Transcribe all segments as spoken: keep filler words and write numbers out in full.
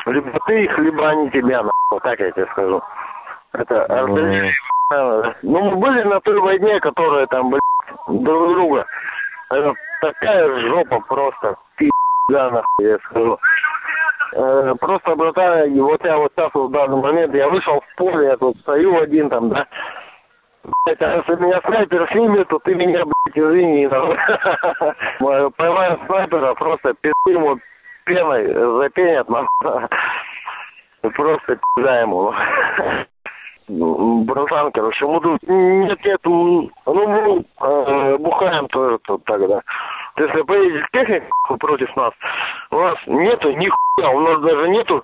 Либо ты их, либо они тебя, нахуй, так я тебе скажу. Это артиллерия. Ну, мы были на той войне, которая там, блядь, друг друга. Это такая жопа просто, пи***да, нахуй, я скажу. Э, просто, братан, вот я вот сейчас в данный момент, я вышел в поле, я тут стою один там, да. Блять, а если меня снайпер снимет, то ты меня, блядь, извини. Поймаем снайпера, просто пизды ему пеной запенят, нахуй. Просто пизда ему. Братан, короче, мы тут нет, нет, ну мы э, бухаем тоже тут тогда. Если поедет техника против нас, у нас нету ни хуя, у нас даже нету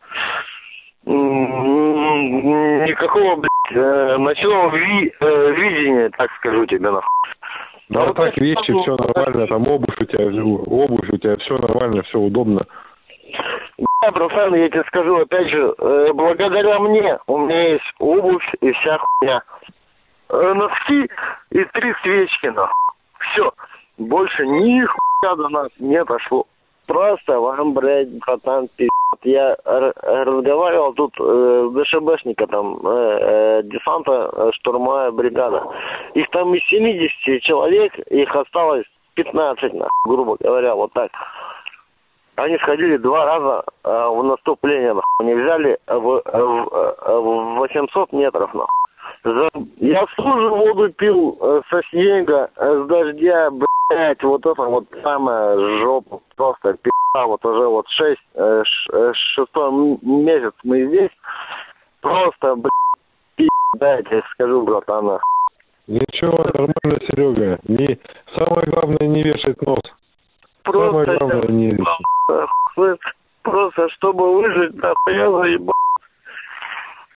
никакого, блядь, э, ночного ви, э, видения, так скажу тебе, нахуй. Ну а так вещи, все нормально, там обувь у тебя, обувь у тебя, все нормально, все удобно. Да, братан, я тебе скажу, опять же, э, благодаря мне у меня есть обувь и вся хуйня. Э, носки и три свечки, нахуй. Все. Больше ни хуя до нас не дошло. Просто вам, блядь, братан, пиздец. Я разговаривал тут э, с ДШБшника, там, э, э, десанта, э, штурмовая бригада. Их там из семидесяти человек, их осталось пятнадцать, нахуй, грубо говоря, вот так. Они сходили два раза э, в наступление, нахуй. Они взяли в, в, в восемьсот метров, нахуй. За... Я всю воду пил э, со снега, э, с дождя, блядь, вот это вот самая жопа, просто пи***а, вот уже вот шесть, э, ш, шестой месяц мы здесь, просто, блядь, пи***а, я тебе скажу, братан. Ничего, нормально, Серега, не... самое главное не вешать нос. Просто, самое главное не... просто, чтобы выжить, да, я заебал.